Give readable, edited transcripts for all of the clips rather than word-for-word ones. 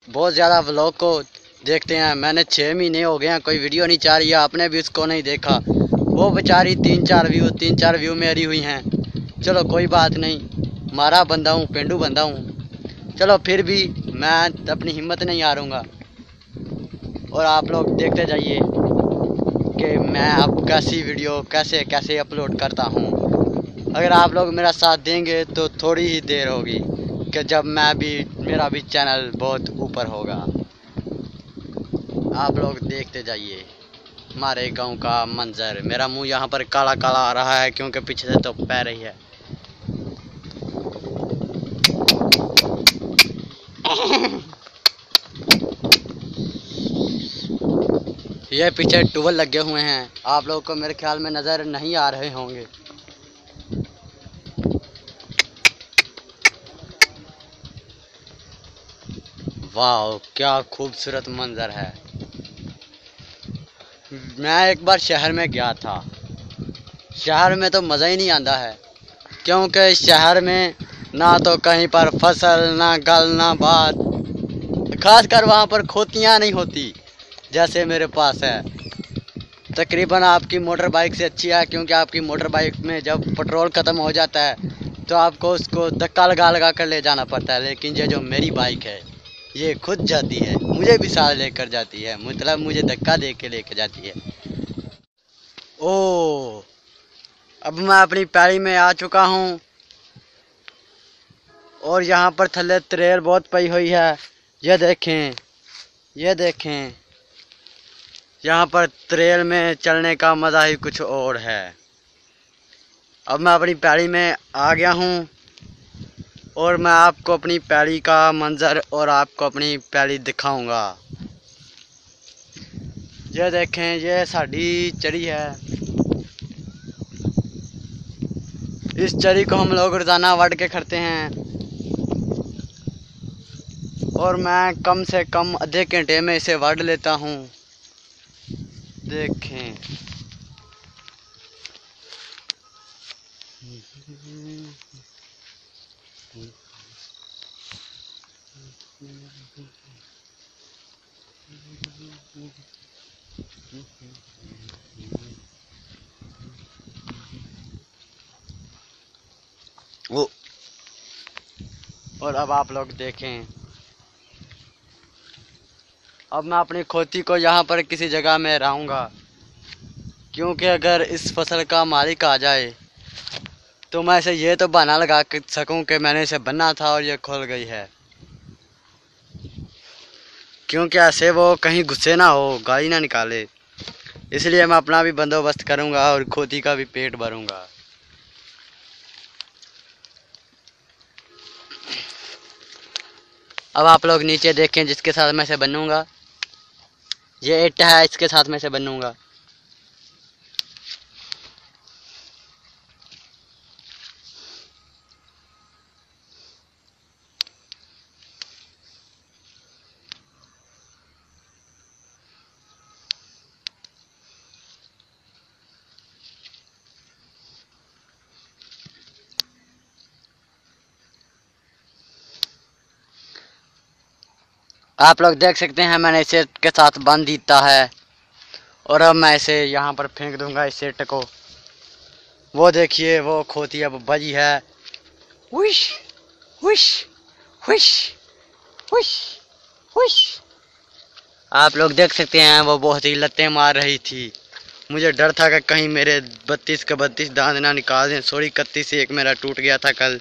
बहुत ज़्यादा व्लॉग को देखते हैं। मैंने 6 महीने हो गए हैं कोई वीडियो नहीं चाह रही है, आपने भी उसको नहीं देखा। वो बेचारी 3-4 व्यू मेरी हुई हैं। चलो कोई बात नहीं, मारा बंदा हूँ, पेंडू बंदा हूँ। चलो फिर भी मैं अपनी हिम्मत नहीं हारूंगा। और आप लोग देखते जाइए कि मैं अब कैसी वीडियो कैसे कैसे अपलोड करता हूँ। अगर आप लोग मेरा साथ देंगे तो थोड़ी ही देर होगी कि जब मेरा भी चैनल बहुत ऊपर होगा। आप लोग देखते जाइए हमारे गांव का मंजर। मेरा मुंह यहाँ पर काला काला आ रहा है क्योंकि पीछे से तो पै रही है। ये पीछे ट्यूबवेल लगे हुए हैं, आप लोग को मेरे ख्याल में नज़र नहीं आ रहे होंगे। वाह क्या खूबसूरत मंजर है। मैं एक बार शहर में गया था। शहर में तो मज़ा ही नहीं आता है, क्योंकि शहर में ना तो कहीं पर फसल, ना गल, ना बात। खासकर वहाँ पर खोतियाँ नहीं होती जैसे मेरे पास है। तकरीबन आपकी मोटर बाइक से अच्छी है, क्योंकि आपकी मोटर बाइक में जब पेट्रोल ख़त्म हो जाता है तो आपको उसको धक्का लगा लगा कर ले जाना पड़ता है। लेकिन ये जो मेरी बाइक है ये खुद जाती है, मुझे भी साथ लेकर जाती है, मतलब मुझे धक्का दे के लेकर जाती है। ओह, अब मैं अपनी पैड़ी में आ चुका हूँ और यहाँ पर थल्ले त्रेल बहुत पई हुई है। ये देखें, ये देखें, यहाँ पर ट्रेल में चलने का मज़ा ही कुछ और है। अब मैं अपनी पैड़ी में आ गया हूँ और मैं आपको अपनी पैड़ी का मंजर और आपको अपनी पैड़ी दिखाऊंगा। ये देखें, ये साड़ी चरी है। इस चरी को हम लोग रोज़ाना वढ़ के करते हैं और मैं कम से कम आधे घंटे में इसे वढ़ लेता हूँ। देखें, वो, और अब आप लोग देखें, अब मैं अपनी खोती को यहाँ पर किसी जगह में रहूँगा, क्योंकि अगर इस फसल का मालिक आ जाए तो मैं इसे ये तो बहाना लगा सकूं कि मैंने इसे बन्ना था और ये खुल गई है। क्योंकि ऐसे वो कहीं गुस्से ना हो, गाली ना निकाले, इसलिए मैं अपना भी बंदोबस्त करूंगा और खोती का भी पेट भरूंगा। अब आप लोग नीचे देखें, जिसके साथ मैं इसे बनूंगा, ये ईंट है, इसके साथ मैं इसे बनूंगा। आप लोग देख सकते हैं मैंने इसे के साथ बांध दिया है और अब मैं इसे यहाँ पर फेंक दूंगा, इस सेट को। वो देखिए, वो खोती अब बजी है। हुश हुश हुश हुश हुश। आप लोग देख सकते हैं वो बहुत ही लत्ते मार रही थी। मुझे डर था कि कहीं मेरे 32 के 32 दांत ना निकाल दें। सॉरी, 31 से एक मेरा टूट गया था कल।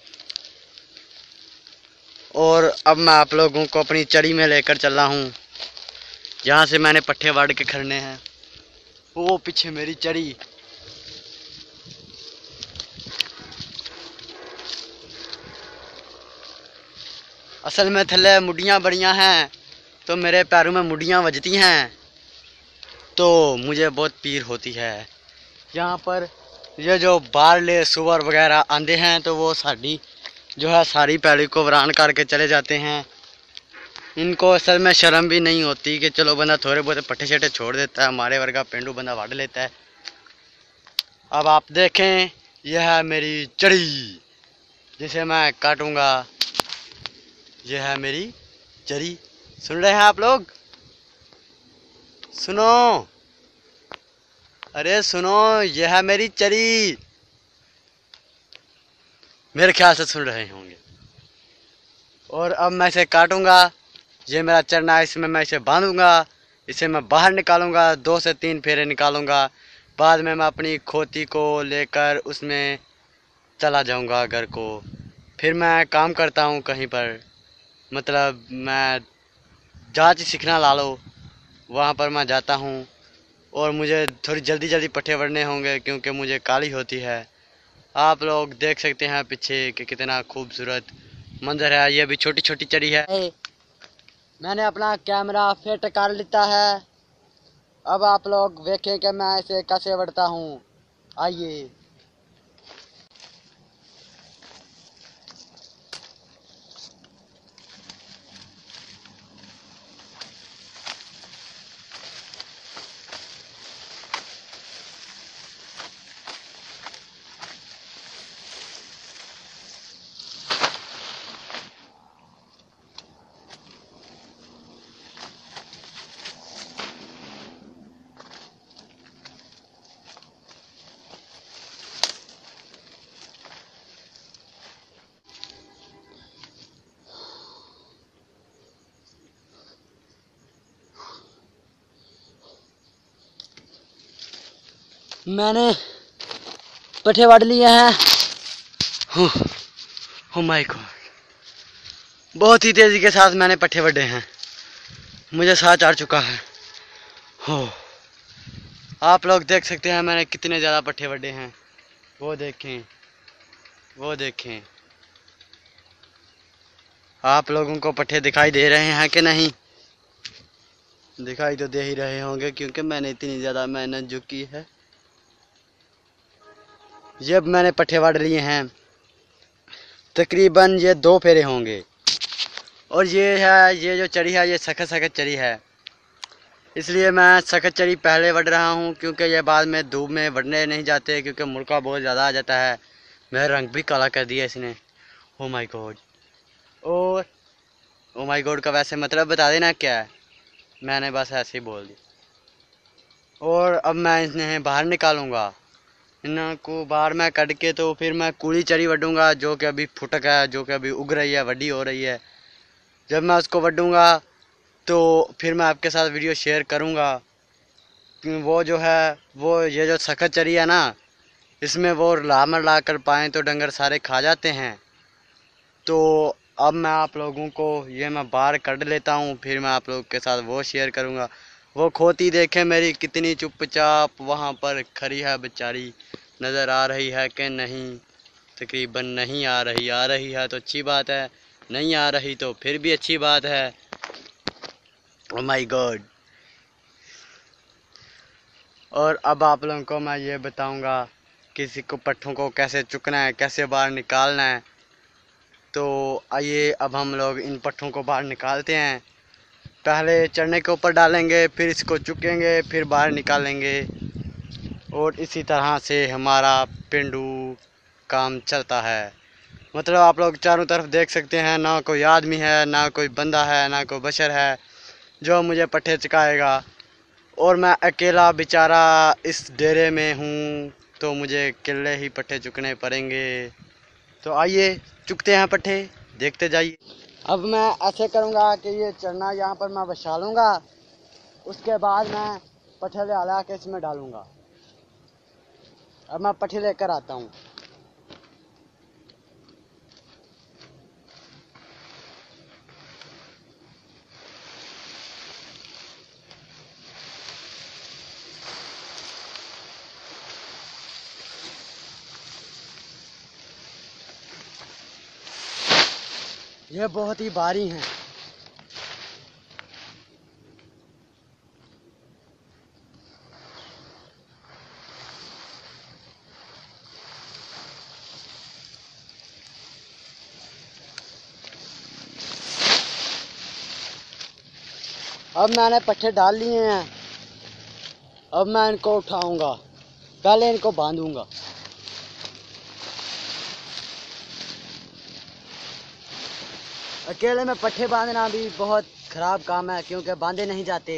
और अब मैं आप लोगों को अपनी चरी में लेकर चल रहा हूँ, जहाँ से मैंने पट्ठे वाड़ के खड़ने हैं। वो पीछे मेरी चरी। असल में थल्ले मुड्डियाँ बढ़ियाँ हैं तो मेरे पैरों में मुड्डियाँ बजती हैं तो मुझे बहुत पीर होती है। यहाँ पर ये जो बारले सुअर वगैरह आंदे हैं तो वो साड़ी जो है सारी पैड़ी को वीरान करके चले जाते हैं। इनको असल में शर्म भी नहीं होती कि चलो बंदा थोड़े बहुत पट्टे शट्टे छोड़ देता है, हमारे वर्गा पेंडू बंदा वाड़ लेता है। अब आप देखें, यह है मेरी चरी जिसे मैं काटूंगा। यह है मेरी चरी सुन रहे हैं आप लोग? सुनो, अरे सुनो, यह है मेरी चरी। मेरे ख्याल से सुन रहे होंगे। और अब मैं इसे काटूंगा। ये मेरा चरना है, इसमें मैं इसे बांधूंगा। इसे मैं बाहर निकालूंगा, 2 से 3 फेरे निकालूंगा। बाद में मैं अपनी खोती को लेकर उसमें चला जाऊंगा घर को। फिर मैं काम करता हूँ कहीं पर, मतलब मैं जांच सीखना ला लो, वहाँ पर मैं जाता हूँ। और मुझे थोड़ी जल्दी जल्दी पट्ठे वढ़ने होंगे क्योंकि मुझे काली होती है। आप लोग देख सकते हैं पीछे कि कितना खूबसूरत मंजर है। ये भी छोटी छोटी चरी है। मैंने अपना कैमरा फिट कर लेता है। अब आप लोग देखें कि मैं इसे कैसे वढ़ता हूँ। आइए। मैंने पट्ठे वढ़ लिए हैं। ओह माय गॉड, बहुत ही तेजी के साथ मैंने पट्ठे वढ़े हैं। मुझे साह चढ़ चुका है। हो, आप लोग देख सकते हैं मैंने कितने ज़्यादा पट्ठे वढ़े हैं। वो देखें, वो देखें। आप लोगों को पट्ठे दिखाई दे रहे हैं कि नहीं? दिखाई तो दे ही रहे होंगे क्योंकि मैंने इतनी ज़्यादा मेहनत जो की है। ये मैंने पट्ठे वढ़ लिए हैं, तकरीबन ये 2 फेरे होंगे। और ये है, ये जो चरी है ये सख्त सख्त चरी है, इसलिए मैं सख्त चरी पहले वढ़ रहा हूँ क्योंकि ये बाद में धूप में वढ़ने नहीं जाते क्योंकि मुड़का बहुत ज़्यादा आ जाता है। मेरा रंग भी काला कर दिया इसने। Oh my God. और ओ माय गॉड का वैसे मतलब बता देना क्या है? मैंने बस ऐसे ही बोल दिया। और अब मैं इन्हें बाहर निकालूंगा। इनको बाहर मैं कट के तो फिर मैं कूड़ी चरी वढूंगा जो कि अभी फुटक है, जो कि अभी उग रही है, वड्डी हो रही है। जब मैं उसको वढूंगा तो फिर मैं आपके साथ वीडियो शेयर करूंगा। वो जो है, वो ये जो सख्त चरी है ना, इसमें वो ला कर पाएँ तो डंगर सारे खा जाते हैं। तो अब मैं आप लोगों को ये मैं बाहर कट लेता हूँ, फिर मैं आप लोगों के साथ वो शेयर करूँगा। वो खोती देखें मेरी कितनी चुपचाप वहाँ पर खड़ी है बेचारी। नज़र आ रही है कि नहीं? तकरीबन नहीं आ रही। आ रही है तो अच्छी बात है, नहीं आ रही तो फिर भी अच्छी बात है। Oh my God. और अब आप लोगों को मैं ये बताऊँगा किसी को पट्ठों को कैसे चुकना है, कैसे बाहर निकालना है। तो आइए अब हम लोग इन पट्ठों को बाहर निकालते हैं। पहले चढ़ने के ऊपर डालेंगे, फिर इसको चुकेंगे, फिर बाहर निकालेंगे। और इसी तरह से हमारा पेंडू काम चलता है। मतलब आप लोग चारों तरफ देख सकते हैं, ना कोई आदमी है, ना कोई बंदा है, ना कोई बशर है जो मुझे पट्ठे चुकाएगा। और मैं अकेला बेचारा इस डेरे में हूँ, तो मुझे अकेले ही पट्ठे चुकने पड़ेंगे। तो आइए चुकते हैं पट्ठे, देखते जाइए। अब मैं ऐसे करूँगा कि ये चरना यहाँ पर मैं बिछा लूँगा, उसके बाद मैं पट्ठे ले ला के इसमें डालूँगा। अब मैं पट्ठे लेकर आता हूँ। ये बहुत ही भारी हैं। अब मैंने पट्ठे डाल लिए हैं। अब मैं इनको उठाऊंगा, पहले इनको बांधूंगा। अकेले में पट्ठे बांधना भी बहुत ख़राब काम है क्योंकि बांधे नहीं जाते।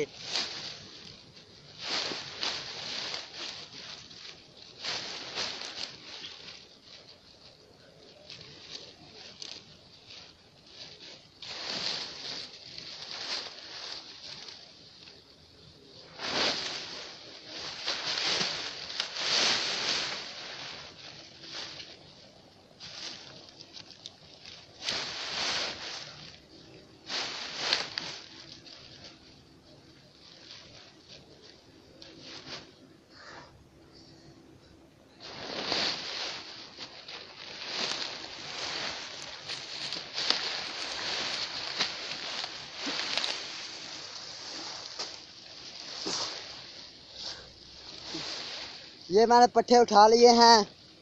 ये मैंने पट्टे उठा लिए हैं।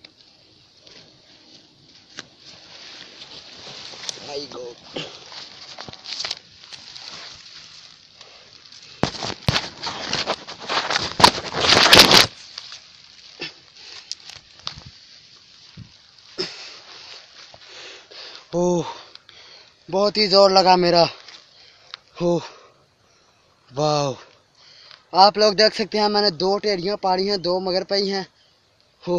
आई गो। ओह, बहुत ही जोर लगा मेरा। ओह वाह, आप लोग देख सकते हैं मैंने 2 टेरियां पाड़ी हैं, 2 मगर पई हैं। हो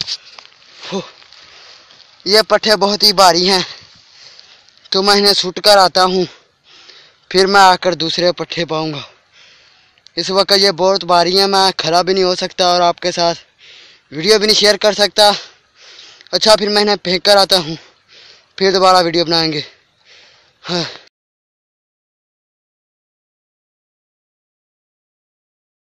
ये पट्टे बहुत ही भारी हैं, तो मैं इन्हें सुट कर आता हूँ, फिर मैं आकर दूसरे पट्टे पाऊँगा। इस वक्त ये बहुत भारी हैं, मैं खड़ा भी नहीं हो सकता और आपके साथ वीडियो भी नहीं शेयर कर सकता। अच्छा, फिर मैं इन्हें फेंक कर आता हूँ, फिर दोबारा वीडियो बनाएंगे। हाँ।